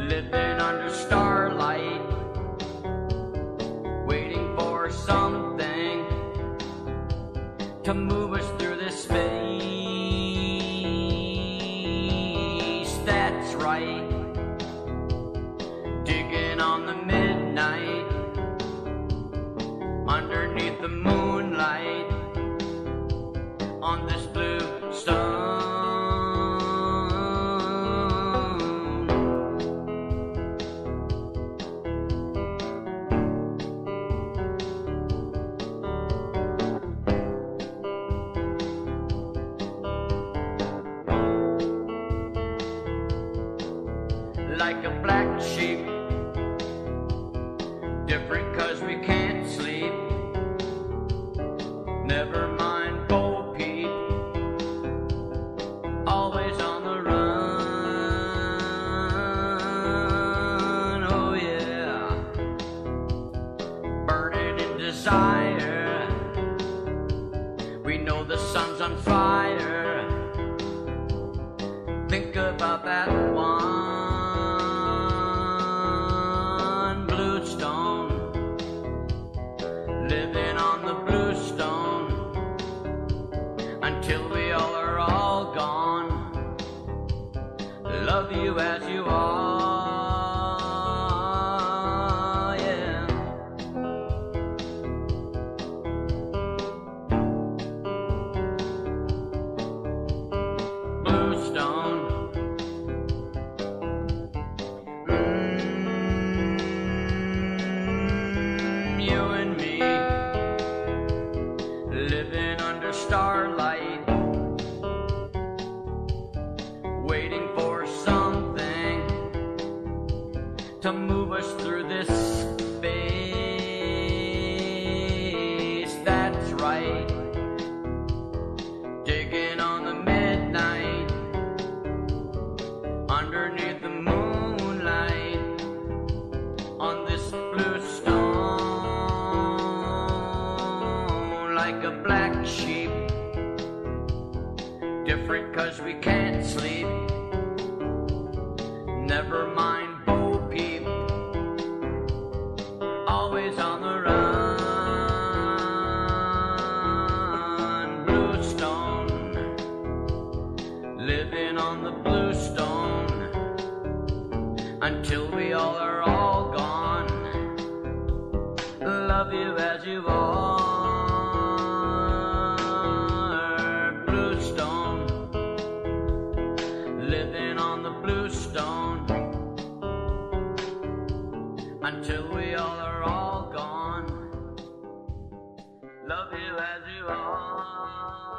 living under starlight, waiting for something to move us through this space. That's right, digging on the midnight, underneath the moonlight, on this blue stone. Like a black sheep, different 'cause we can't sleep. Never mind Peep, always on the run. Oh yeah, burning in desire. We know the sun's on fire. Think about that one. Living on the blue stone until we all are all gone. Love you as you are, yeah. Blue stone. You and me, living under starlight, waiting for something to move us through this space. That's right, digging on the midnight, underneath the moonlight, on this blue stone. Like a black sheep, different 'cause we can't sleep. Never mind Peep, always on the run. Blue stone, living on the blue stone until we all are all gone. Love you as you are. Living on the blue stone until we all are all gone. Love you as you are.